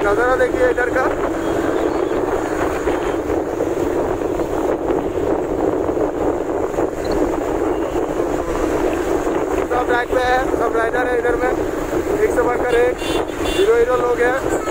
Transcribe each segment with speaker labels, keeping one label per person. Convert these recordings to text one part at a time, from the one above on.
Speaker 1: नज़ारा देखिए इधर का। सब राइड पे है, सब राइडर है इधर में, एक से बढ़कर एक हीरो लोग हैं।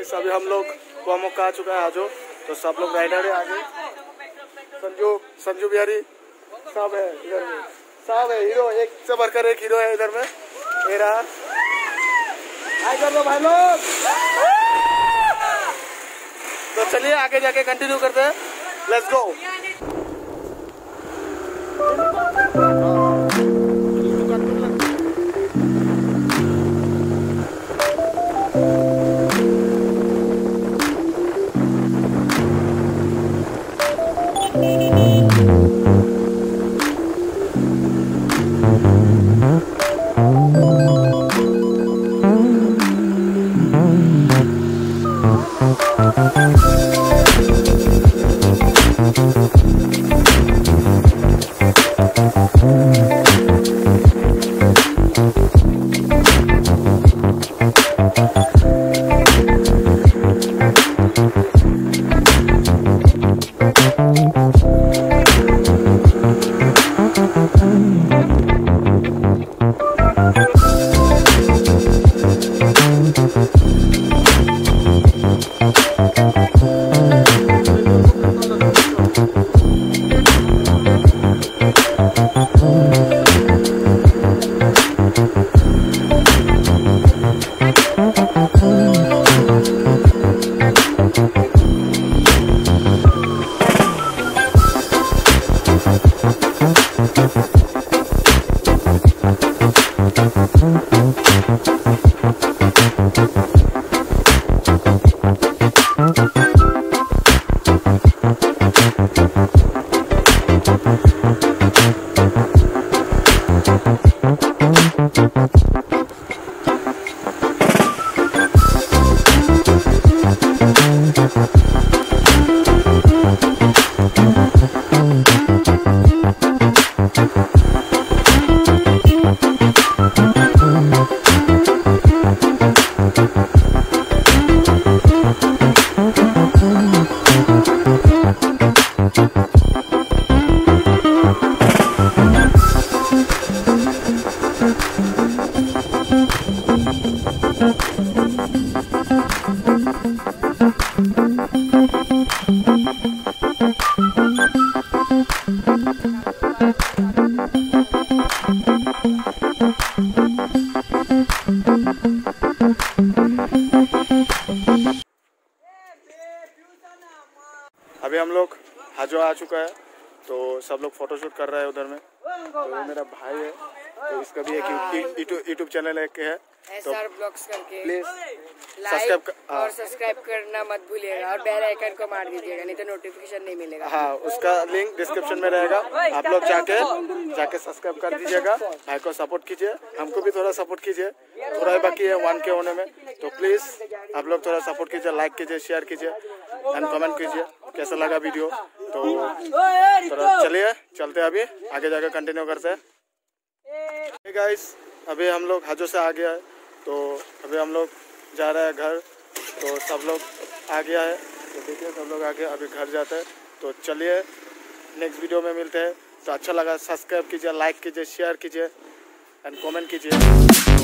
Speaker 1: गाइस अभी हम लोग कुआमोक का आ चुका है आजो, तो सब लोग राइडर है आगे। संजू बिहारी सब है इधर में, सब है हीरो, एक से बढ़कर एक हीरो है इधर में। ये रहा, हाय कर लो भाई लोग। तो चलिए आगे जाके कंटिन्यू करते हैं, लेट्स गो। अभी हम लोग हाजो आ चुका है, तो सब लोग फोटोशूट कर रहे हैं उधर में। तो ये मेरा भाई है, तो इसका भी एक यूट्यूब चैनल है तो
Speaker 2: ब्लॉग्स करके
Speaker 1: प्लीज
Speaker 2: लाइक और सब्सक्राइब करना मत भूलिएगा, और बेल आइकन को मार दीजिएगा, नहीं तो नोटिफिकेशन नहीं मिलेगा।
Speaker 1: हाँ, उसका लिंक डिस्क्रिप्शन में रहेगा, आप लोग जाके सब्सक्राइब कर दीजिएगा। भाई को सपोर्ट कीजिए, हमको भी थोड़ा सपोर्ट कीजिए, थोड़ा ही बाकी है 1K होने में। तो प्लीज आप लोग थोड़ा सपोर्ट कीजिए, लाइक कीजिए, शेयर कीजिए एंड कमेंट कीजिए कैसा लगा वीडियो। तो चलिए चलते हैं, अभी आगे जाकर कंटिन्यू करते हैं। hey गाइस, अभी हम लोग हाजो से आ गया है, तो अभी हम लोग जा रहे हैं घर। तो सब लोग आ गया है, तो देखिए सब लोग आ गए, अभी घर जाते हैं। तो चलिए नेक्स्ट वीडियो में मिलते हैं। तो अच्छा लगा सब्सक्राइब कीजिए, लाइक कीजिए, शेयर कीजिए एंड कमेंट कीजिए।